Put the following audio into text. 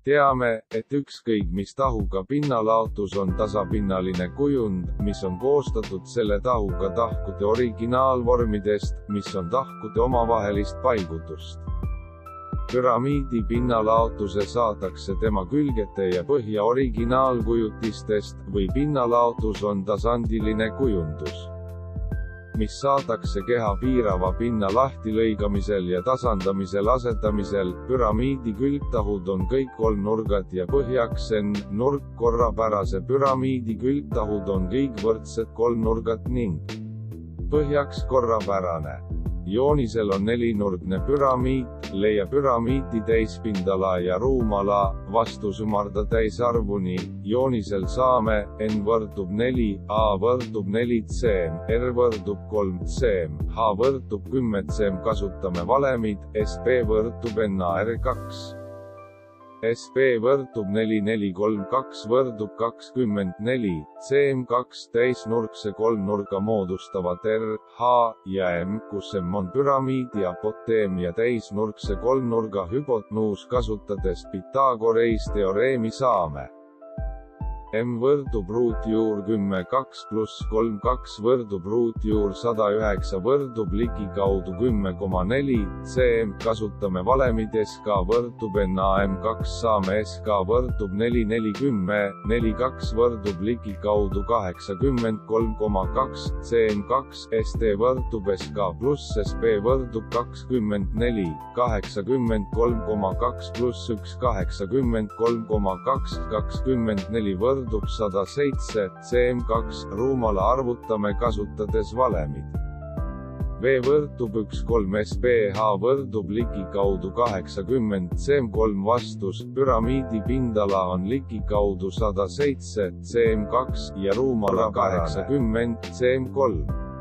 Teame, et ükskõik mis tahuga pinnalaotus on tasapinnaline kujund, mis on koostatud selle tahuga tahkude originaalvormidest, mis on tahkude omavahelist paigutust. Püramiidi pinnalaotuse saadakse tema külgete ja põhja originaalkujutistest, või pinnalaotus on tasandiline kujundus, mis saadakse keha piirava pinna lahtilõigamisel ja tasandamisel asetamisel. Püramiidi külgtahud on kõik kolmnurgad ja põhjaks N-nurk. Korrapärase püramiidi külgtahud on kõik võrdsed kolmnurgad ning põhjaks korrapärane. Joonisel on nelinurgne püramiid, leia püramiidi täispindala ja ruumala, vastus ümarda täisarvuni. Joonisel saame, n võrdub 4, a võrdub 4 cm, r võrdub 3 cm, h võrdub 10 cm. Kasutame valemit, sp võrdub NAR2. SP võrdub 4, 4, 3, 2 võrdub 24, cm2 täisnurkse kolmnurga moodustavad R, H ja M, kus M on püramiidi apoteem ja täisnurkse kolmnurga hüpotnuus. Kasutades Pythagoreis teoreemi saame M võrdub ruutjuur 10, 2 pluss 3, 2 võrdub ruutjuur 109 võrdub ligikaudu 10,4 cm. Kasutame valemit SK võrdub NAM2, saame SK võrdub 4, 4, 10, 4, 2 võrdub ligikaudu 83,2 cm2, ST võrdub SK pluss SP võrdub 24, 83,2 pluss 1, 83,2, 24 võrdub 107 cm2, ruumala arvutame kasutades valemit. V võrdub 1, 3 SP, H võrdub ligikaudu 80 cm3, vastus, püramiidi pindala on ligikaudu 107 cm2 ja ruumala 80 cm3.